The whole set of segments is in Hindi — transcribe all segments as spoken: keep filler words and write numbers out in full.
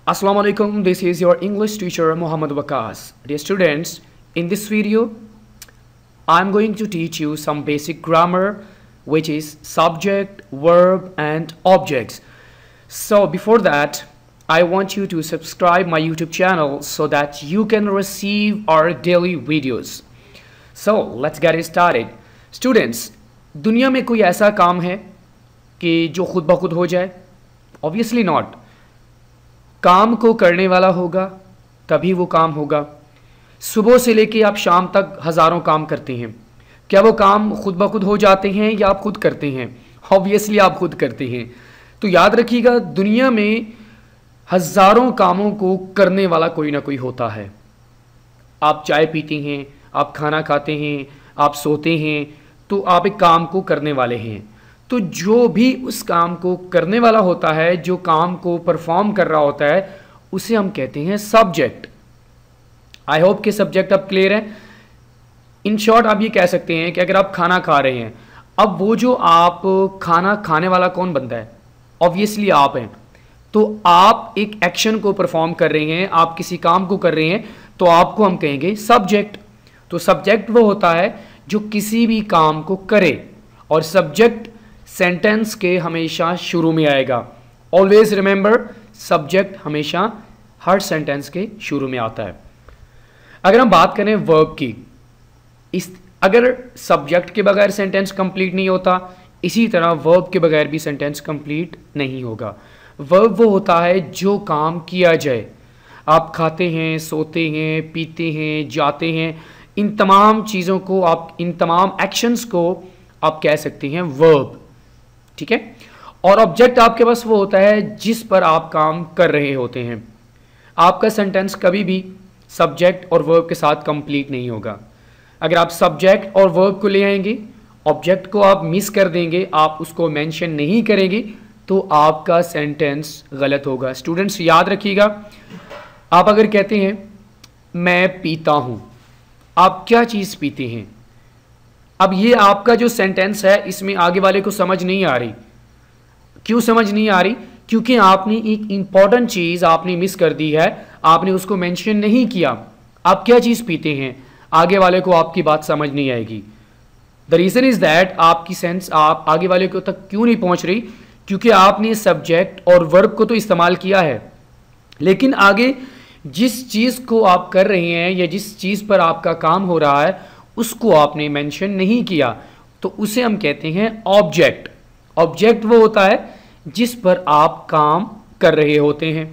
Assalamu alaikum, this is your English teacher Muhammad Waqas. Dear students, in this video, I'm going to teach you some basic grammar, which is subject, verb and objects. So before that, I want you to subscribe my YouTube channel so that you can receive our daily videos. So let's get it started. Students, दुनिया में कोई ऐसा काम है कि जो खुद ब खुद हो जाए? Obviously not. काम को करने वाला होगा तभी वो काम होगा। सुबह से लेके आप शाम तक हज़ारों काम करते हैं, क्या वो काम खुद ब खुद हो जाते हैं या आप खुद करते हैं? ऑब्वियसली आप खुद करते हैं। तो याद रखिएगा, दुनिया में हज़ारों कामों को करने वाला कोई ना कोई होता है। आप चाय पीते हैं, आप खाना खाते हैं, आप सोते हैं, तो आप एक काम को करने वाले हैं। तो जो भी उस काम को करने वाला होता है, जो काम को परफॉर्म कर रहा होता है, उसे हम कहते हैं सब्जेक्ट। आई होप कि सब्जेक्ट अब क्लियर है। इन शॉर्ट आप ये कह सकते हैं कि अगर आप खाना खा रहे हैं, अब वो जो आप खाना खाने वाला कौन बनता है? ऑब्वियसली आप हैं। तो आप एक एक्शन को परफॉर्म कर रहे हैं, आप किसी काम को कर रहे हैं, तो आपको हम कहेंगे सब्जेक्ट। तो सब्जेक्ट वो होता है जो किसी भी काम को करे, और सब्जेक्ट सेंटेंस के हमेशा शुरू में आएगा। ऑलवेज रिमेंबर, सब्जेक्ट हमेशा हर सेंटेंस के शुरू में आता है। अगर हम बात करें वर्ब की, इस अगर सब्जेक्ट के बगैर सेंटेंस कंप्लीट नहीं होता, इसी तरह वर्ब के बगैर भी सेंटेंस कंप्लीट नहीं होगा। वर्ब वो होता है जो काम किया जाए। आप खाते हैं, सोते हैं, पीते हैं, जाते हैं, इन तमाम चीज़ों को आप, इन तमाम एक्शंस को आप कह सकते हैं वर्ब। ठीक है। और ऑब्जेक्ट आपके पास वो होता है जिस पर आप काम कर रहे होते हैं। आपका सेंटेंस कभी भी सब्जेक्ट और वर्ब के साथ कंप्लीट नहीं होगा। अगर आप सब्जेक्ट और वर्ब को ले आएंगे, ऑब्जेक्ट को आप मिस कर देंगे, आप उसको मेंशन नहीं करेंगे, तो आपका सेंटेंस गलत होगा। स्टूडेंट्स याद रखिएगा, आप अगर कहते हैं मैं पीता हूं, आप क्या चीज़ पीते हैं? अब ये आपका जो सेंटेंस है, इसमें आगे वाले को समझ नहीं आ रही। क्यों समझ नहीं आ रही? क्योंकि आपने एक इंपॉर्टेंट चीज़ आपने मिस कर दी है, आपने उसको मेंशन नहीं किया। आप क्या चीज़ पीते हैं, आगे वाले को आपकी बात समझ नहीं आएगी। द रीज़न इज़ दैट आपकी सेंस आप आगे वाले को तक क्यों नहीं पहुंच रही? क्योंकि आपने सब्जेक्ट और वर्ब को तो इस्तेमाल किया है, लेकिन आगे जिस चीज़ को आप कर रहे हैं या जिस चीज़ पर आपका काम हो रहा है, उसको आपने मेंशन नहीं किया, तो उसे हम कहते हैं ऑब्जेक्ट। ऑब्जेक्ट वो होता है जिस पर आप काम कर रहे होते हैं।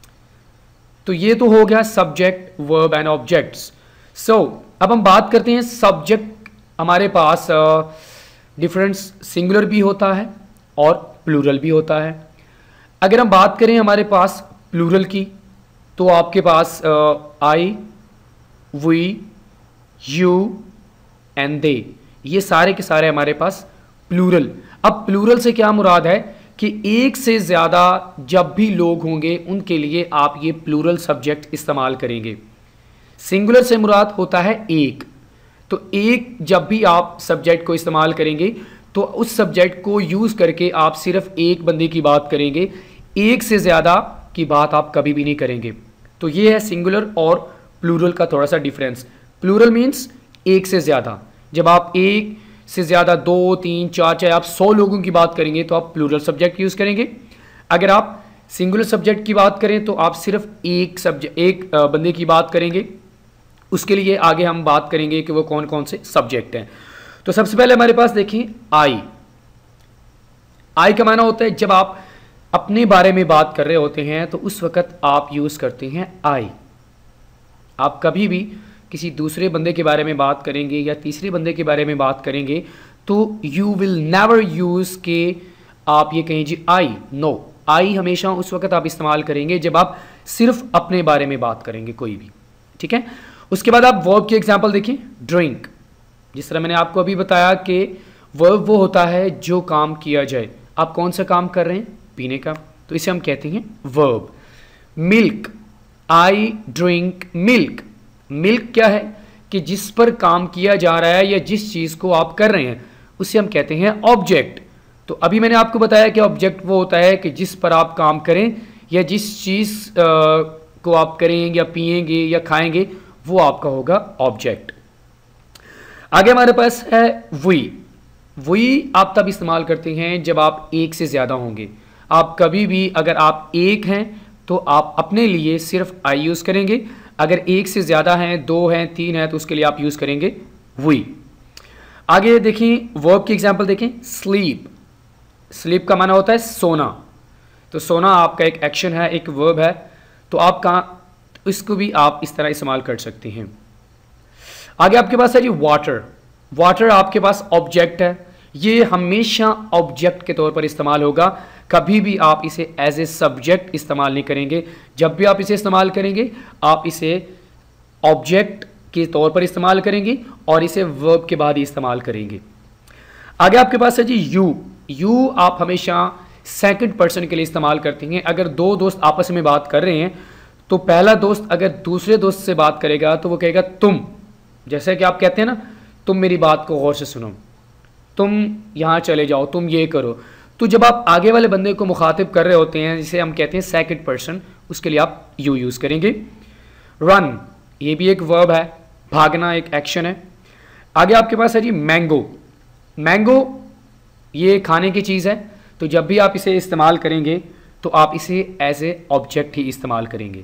तो ये तो हो गया subject, verb and objects. So अब हम बात करते हैं सब्जेक्ट। हमारे पास डिफरेंट सिंगुलर भी होता है और प्लूरल भी होता है। अगर हम बात करें हमारे पास प्लूरल की, तो आपके पास I, we, you and they, ये सारे के सारे हमारे पास प्लूरल। अब प्लूरल से क्या मुराद है कि एक से ज़्यादा जब भी लोग होंगे उनके लिए आप ये प्लूरल सब्जेक्ट इस्तेमाल करेंगे। सिंगुलर से मुराद होता है एक। तो एक जब भी आप सब्जेक्ट को इस्तेमाल करेंगे, तो उस सब्जेक्ट को यूज़ करके आप सिर्फ एक बंदे की बात करेंगे, एक से ज़्यादा की बात आप कभी भी नहीं करेंगे। तो ये है सिंगुलर और प्लूरल का थोड़ा सा डिफरेंस। प्लूरल मीन्स एक से ज़्यादा। जब आप एक से ज़्यादा, दो, तीन, चार, चाहे आप सौ लोगों की बात करेंगे, तो आप प्लूरल सब्जेक्ट यूज़ करेंगे। अगर आप सिंगुलर सब्जेक्ट की बात करें, तो आप सिर्फ एक सब्जेक्ट, एक बंदे की बात करेंगे। उसके लिए आगे हम बात करेंगे कि वो कौन कौन से सब्जेक्ट हैं। तो सबसे पहले हमारे पास देखिए आई। आई का माना होता है जब आप अपने बारे में बात कर रहे होते हैं, तो उस वक़्त आप यूज़ करते हैं आई। आप कभी भी किसी दूसरे बंदे के बारे में बात करेंगे या तीसरे बंदे के बारे में बात करेंगे, तो यू विल नेवर यूज़ के आप ये कहें जी आई। नो, आई हमेशा उस वक़्त आप इस्तेमाल करेंगे जब आप सिर्फ अपने बारे में बात करेंगे कोई भी। ठीक है। उसके बाद आप वर्ब की एग्जांपल देखिए, ड्रिंक। जिस तरह मैंने आपको अभी बताया कि वर्ब वो होता है जो काम किया जाए। आप कौन सा काम कर रहे हैं? पीने का, तो इसे हम कहते हैं verb. Milk, I drink milk. Milk क्या है कि जिस पर काम किया जा रहा है या जिस चीज़ को आप कर रहे हैं, उसे हम कहते हैं ऑब्जेक्ट। तो अभी मैंने आपको बताया कि ऑब्जेक्ट वो होता है कि जिस पर आप काम करें या जिस चीज़ को आप करेंगे या पिएंगे या खाएंगे वो आपका होगा ऑब्जेक्ट। आगे हमारे पास है वी। वी आप तब इस्तेमाल करते हैं जब आप एक से ज़्यादा होंगे। आप कभी भी अगर आप एक हैं तो आप अपने लिए सिर्फ आई यूज़ करेंगे, अगर एक से ज़्यादा हैं, दो हैं, तीन हैं, तो उसके लिए आप यूज़ करेंगे वी। आगे देखें वर्ब की एग्जांपल देखें। स्लीप, स्लीप का माना होता है सोना, तो सोना आपका एक एक्शन है, एक वर्ब है, तो आप कहाँ इसको भी आप इस तरह इस्तेमाल कर सकते हैं। आगे आपके पास है जी वाटर। वाटर आपके पास ऑब्जेक्ट है, ये हमेशा ऑब्जेक्ट के तौर पर इस्तेमाल होगा, कभी भी आप इसे एज ए सब्जेक्ट इस्तेमाल नहीं करेंगे। जब भी आप इसे इस्तेमाल करेंगे आप इसे ऑब्जेक्ट के तौर पर इस्तेमाल करेंगे और इसे वर्ब के बाद ही इस्तेमाल करेंगे। आगे आपके पास है जी यू। यू आप हमेशा सेकंड पर्सन के लिए इस्तेमाल करते हैं। अगर दो दोस्त आपस में बात कर रहे हैं तो पहला दोस्त अगर दूसरे दोस्त से बात करेगा तो वो कहेगा तुम, जैसे कि आप कहते हैं ना तुम मेरी बात को गौर से सुनो, तुम यहाँ चले जाओ, तुम ये करो। तो जब आप आगे वाले बंदे को मुखातिब कर रहे होते हैं जिसे हम कहते हैं सेकंड पर्सन, उसके लिए आप यू यूज़ करेंगे। रन, ये भी एक वर्ब है, भागना एक एक्शन है। आगे आपके पास है जी मैंगो। मैंगो ये खाने की चीज़ है, तो जब भी आप इसे इस्तेमाल करेंगे तो आप इसे एज ए ऑब्जेक्ट ही इस्तेमाल करेंगे।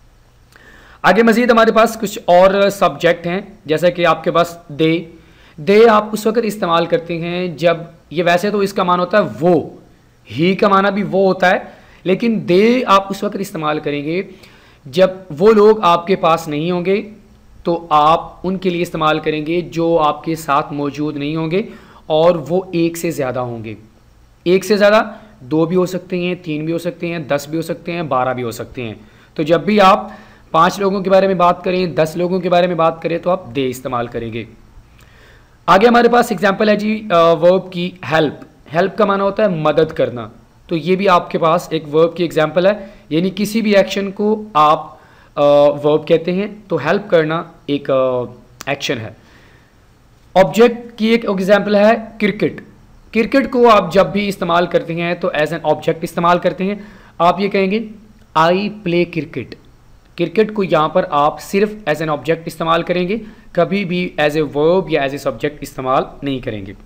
आगे मज़ीद हमारे पास कुछ और सब्जेक्ट हैं, जैसे कि आपके पास दे। दे आप उस वक्त इस्तेमाल करते हैं जब, ये वैसे तो इसका मान होता है वो, ही का माना भी वो होता है, लेकिन दे आप उस वक्त इस्तेमाल करेंगे जब वो लोग आपके पास नहीं होंगे, तो आप उनके लिए इस्तेमाल करेंगे जो आपके साथ मौजूद नहीं होंगे और वो एक से ज़्यादा होंगे। एक से ज़्यादा दो भी हो सकते हैं, तीन भी हो सकते हैं, दस भी हो सकते हैं, बारह भी हो सकते हैं। तो जब भी आप पाँच लोगों के बारे में बात करें, दस लोगों के बारे में बात करें, तो आप दे इस्तेमाल करेंगे। आगे हमारे पास एग्जाम्पल है जी वर्ब की हेल्प। हेल्प का माना होता है मदद करना, तो ये भी आपके पास एक वर्ब की एग्जाम्पल है, यानी किसी भी एक्शन को आप वर्ब कहते हैं, तो हेल्प करना एक एक्शन है। ऑब्जेक्ट की एक एग्जाम्पल है क्रिकेट। क्रिकेट को आप जब भी इस्तेमाल करते हैं तो एज एन ऑब्जेक्ट इस्तेमाल करते हैं। आप ये कहेंगे आई प्ले क्रिकेट। क्रिकेट को यहाँ पर आप सिर्फ एज एन ऑब्जेक्ट इस्तेमाल करेंगे, कभी भी एज ए वर्ब या एज ए सब्जेक्ट इस्तेमाल नहीं करेंगे।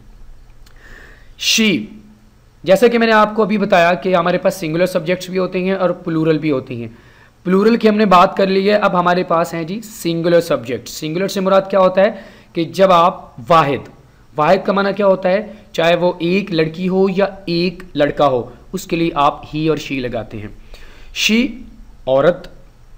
शी, जैसे कि मैंने आपको अभी बताया कि हमारे पास सिंगुलर सब्जेक्ट्स भी होते हैं और प्लूरल भी होती हैं। प्लूरल की हमने बात कर ली है, अब हमारे पास हैं जी सिंगुलर सब्जेक्ट। सिंगुलर से मुराद क्या होता है कि जब आप वाहिद, वाहिद का माना क्या होता है, चाहे वो एक लड़की हो या एक लड़का हो, उसके लिए आप ही और शी लगाते हैं। शी औरत,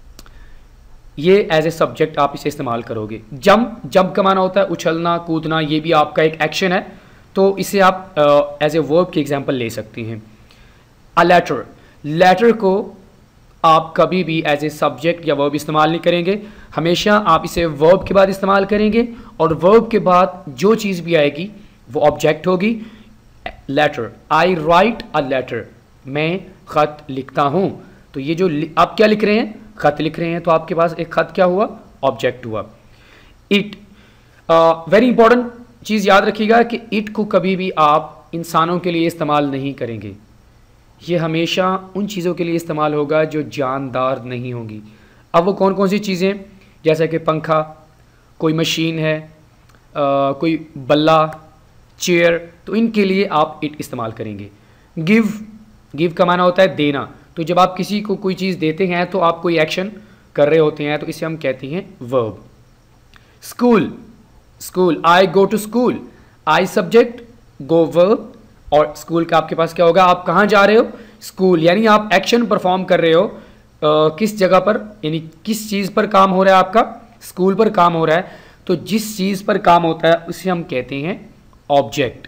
ये एज ए सब्जेक्ट आप इसे इस्तेमाल करोगे। जंप, जंप का माना होता है उछलना कूदना, ये भी आपका एक एक्शन है, तो इसे आप एज ए वर्ब की एग्जांपल ले सकते हैं। अ लेटर, लेटर को आप कभी भी एज ए सब्जेक्ट या वर्ब इस्तेमाल नहीं करेंगे, हमेशा आप इसे वर्ब के बाद इस्तेमाल करेंगे और वर्ब के बाद जो चीज़ भी आएगी वो ऑब्जेक्ट होगी। Letter, I write a letter, मैं ख़त लिखता हूँ, तो ये जो आप क्या लिख रहे हैं, ख़त लिख रहे हैं, तो आपके पास एक ख़त क्या हुआ, ऑब्जेक्ट हुआ। इट, वेरी इंपॉर्टेंट चीज़ याद रखिएगा कि इट को कभी भी आप इंसानों के लिए इस्तेमाल नहीं करेंगे, ये हमेशा उन चीज़ों के लिए इस्तेमाल होगा जो जानदार नहीं होंगी। अब वो कौन कौन सी चीज़ें, जैसे कि पंखा, कोई मशीन है, आ, कोई बल्ला, चेयर, तो इनके लिए आप इट इस्तेमाल करेंगे। गिव, गिव का माना होता है देना, तो जब आप किसी को कोई चीज़ देते हैं तो आप कोई एक्शन कर रहे होते हैं, तो इसे हम कहते हैं verb. School, school, I go to school, I subject, go verb, और स्कूल का आपके पास क्या होगा, आप कहाँ जा रहे हो, स्कूल, यानी आप एक्शन परफॉर्म कर रहे हो, आ, किस जगह पर, यानी किस चीज़ पर काम हो रहा है, आपका स्कूल पर काम हो रहा है, तो जिस चीज़ पर काम होता है उसे हम कहते हैं ऑब्जेक्ट।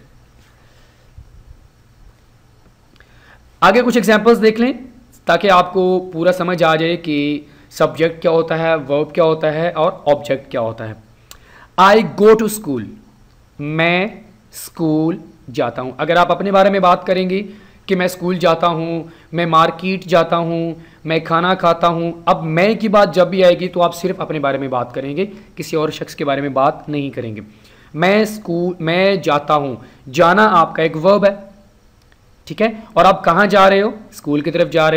आगे कुछ एग्जांपल्स देख लें ताकि आपको पूरा समझ आ जाए कि सब्जेक्ट क्या होता है, वर्ब क्या होता है और ऑब्जेक्ट क्या होता है। आई गो टू स्कूल, मैं स्कूल जाता हूँ। अगर आप अपने बारे में बात करेंगे कि मैं स्कूल जाता हूँ, मैं मार्केट जाता हूँ, मैं खाना खाता हूँ, अब मैं की बात जब भी आएगी तो आप सिर्फ अपने बारे में बात करेंगे, किसी और शख्स के बारे में बात नहीं करेंगे। मैं स्कूल, मैं जाता हूँ, जाना आपका एक वर्ब है, ठीक है, और आप कहाँ जा रहे हो, स्कूल की तरफ जा रहे हो,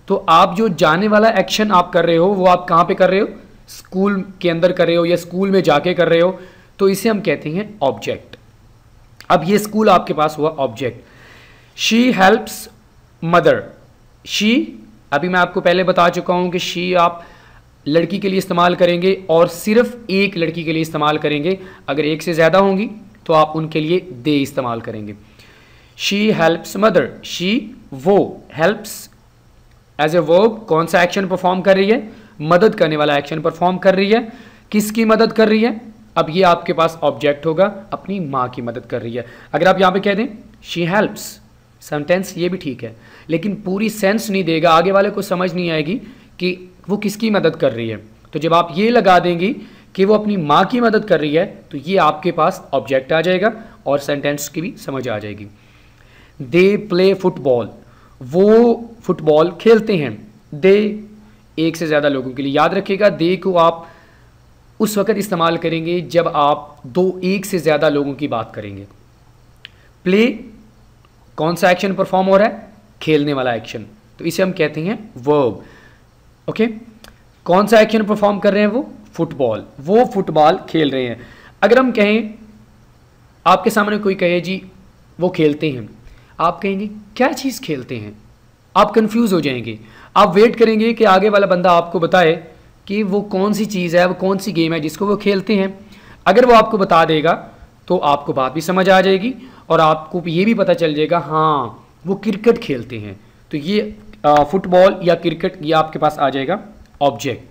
तो आप जो जाने वाला एक्शन आप कर रहे हो वो आप कहाँ पे कर रहे हो, स्कूल के अंदर कर रहे हो या स्कूल में जाके कर रहे हो, तो इसे हम कहते हैं ऑब्जेक्ट। अब ये स्कूल आपके पास हुआ object. She helps mother, she अभी मैं आपको पहले बता चुका हूं कि शी आप लड़की के लिए इस्तेमाल करेंगे और सिर्फ एक लड़की के लिए इस्तेमाल करेंगे। अगर एक से ज़्यादा होंगी तो आप उनके लिए दे इस्तेमाल करेंगे। शी हेल्प्स मदर, शी वो, हेल्प्स एज ए वर्ब कौन सा एक्शन परफॉर्म कर रही है, मदद करने वाला एक्शन परफॉर्म कर रही है। किसकी मदद कर रही है, अब ये आपके पास ऑब्जेक्ट होगा, अपनी माँ की मदद कर रही है। अगर आप यहाँ पे कह दें शी हेल्प्स, सेंटेंस ये भी ठीक है, लेकिन पूरी सेंस नहीं देगा, आगे वाले को समझ नहीं आएगी कि वो किसकी मदद कर रही है। तो जब आप ये लगा देंगी कि वो अपनी माँ की मदद कर रही है तो ये आपके पास ऑब्जेक्ट आ जाएगा और सेंटेंस की भी समझ आ जाएगी। दे प्ले फुटबॉल, वो फुटबॉल खेलते हैं। दे एक से ज़्यादा लोगों के लिए, याद रखिएगा दे को आप उस वक्त इस्तेमाल करेंगे जब आप दो एक से ज़्यादा लोगों की बात करेंगे। प्ले कौन सा एक्शन परफॉर्म हो रहा है, खेलने वाला एक्शन, तो इसे हम कहते हैं वर्ब। ओके, कौन सा एक्शन परफॉर्म कर रहे हैं वो, फुटबॉल, वो फुटबॉल खेल रहे हैं। अगर हम कहें, आपके सामने कोई कहे जी वो खेलते हैं, आप कहेंगे क्या चीज़ खेलते हैं, आप कंफ्यूज हो जाएंगे। आप वेट करेंगे कि आगे वाला बंदा आपको बताए कि वो कौन सी चीज़ है, वो कौन सी गेम है जिसको वो खेलते हैं। अगर वो आपको बता देगा तो आपको बात भी समझ आ जाएगी और आपको ये भी पता चल जाएगा हाँ वो क्रिकेट खेलते हैं। तो ये फुटबॉल या क्रिकेट ये आपके पास आ जाएगा ऑब्जेक्ट।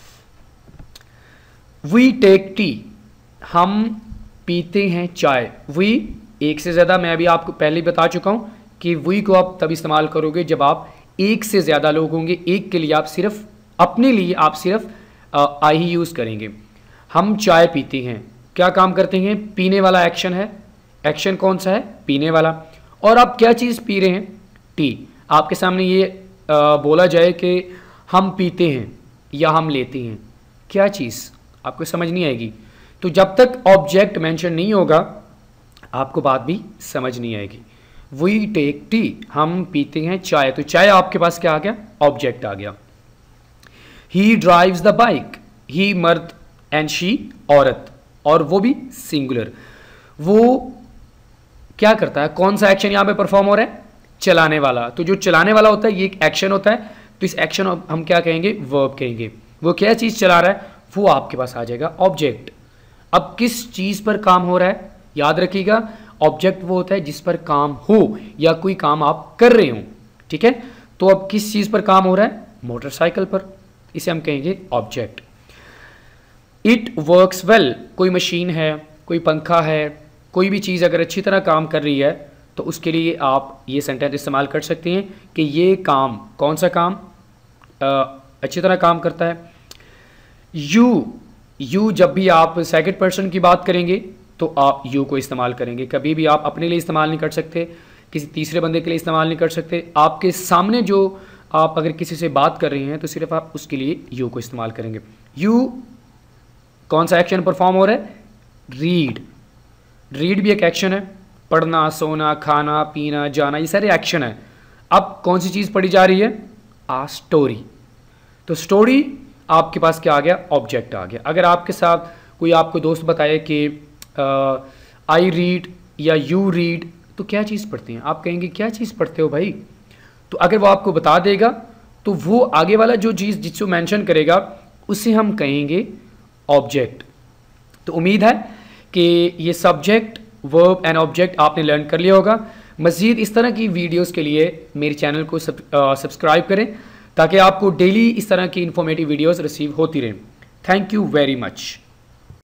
वी टेक टी, हम पीते हैं चाय। वी एक से ज़्यादा, मैं अभी आपको पहले ही बता चुका हूँ कि वी को आप तब इस्तेमाल करोगे जब आप एक से ज़्यादा लोग होंगे। एक के लिए आप सिर्फ, अपने लिए आप सिर्फ आई ही यूज़ करेंगे। हम चाय पीते हैं, क्या काम करते हैं, पीने वाला एक्शन है। एक्शन कौन सा है, पीने वाला। और आप क्या चीज़ पी रहे हैं, टी। आपके सामने ये आ, बोला जाए कि हम पीते हैं या हम लेते हैं, क्या चीज़, आपको समझ नहीं आएगी। तो जब तक ऑब्जेक्ट मेंशन नहीं होगा आपको बात भी समझ नहीं आएगी। वी टेक टी, हम पीते हैं चाय, तो चाय आपके पास क्या आ गया, ऑब्जेक्ट आ गया। He drives the bike, he मर्द एंड शी औरत, और वो भी सिंगुलर। वो क्या करता है, कौन सा एक्शन यहाँ पे परफॉर्म हो रहा है, चलाने वाला। तो जो चलाने वाला होता है ये एक एक्शन होता है, तो इस एक्शन हम क्या कहेंगे, वर्ब कहेंगे। वो क्या चीज़ चला रहा है वो आपके पास आ जाएगा ऑब्जेक्ट। अब किस चीज़ पर काम हो रहा है, याद रखिएगा ऑब्जेक्ट वो होता है जिस पर काम हो या कोई काम आप कर रहे हो, ठीक है। तो अब किस चीज़ पर काम हो रहा है, मोटरसाइकिल पर, इसे हम कहेंगे ऑब्जेक्ट। इट वर्क्स वेल, कोई मशीन है, कोई पंखा है, कोई भी चीज़ अगर अच्छी तरह काम कर रही है तो उसके लिए आप ये सेंटेंस इस्तेमाल कर सकते हैं कि ये काम, कौन सा काम आ, अच्छी तरह काम करता है। यू, यू जब भी आप सेकंड पर्सन की बात करेंगे तो आप यू को इस्तेमाल करेंगे। कभी भी आप अपने लिए इस्तेमाल नहीं कर सकते, किसी तीसरे बंदे के लिए इस्तेमाल नहीं कर सकते। आपके सामने जो आप अगर किसी से बात कर रहे हैं तो सिर्फ आप उसके लिए यू को इस्तेमाल करेंगे। यू कौन सा एक्शन परफॉर्म हो रहा है, रीड। रीड भी एक एक्शन है, पढ़ना, सोना, खाना, पीना, जाना, ये सारे एक्शन है। अब कौन सी चीज़ पढ़ी जा रही है, आ स्टोरी। तो स्टोरी आपके पास क्या आ गया, ऑब्जेक्ट आ गया। अगर आपके साथ कोई आपको दोस्त बताए कि आई रीड या यू रीड, तो क्या चीज़ पढ़ते हैं, आप कहेंगे क्या चीज़ पढ़ते हो भाई। तो अगर वो आपको बता देगा तो वो आगे वाला जो चीज़ जिसको मेंशन करेगा उसे हम कहेंगे ऑब्जेक्ट। तो उम्मीद है कि ये सब्जेक्ट, वर्ब एंड ऑब्जेक्ट आपने लर्न कर लिया होगा। मज़ीद इस तरह की वीडियोस के लिए मेरे चैनल को सब, आ, सब्सक्राइब करें ताकि आपको डेली इस तरह की इंफॉर्मेटिव वीडियोस रिसीव होती रहें। Thank you very much.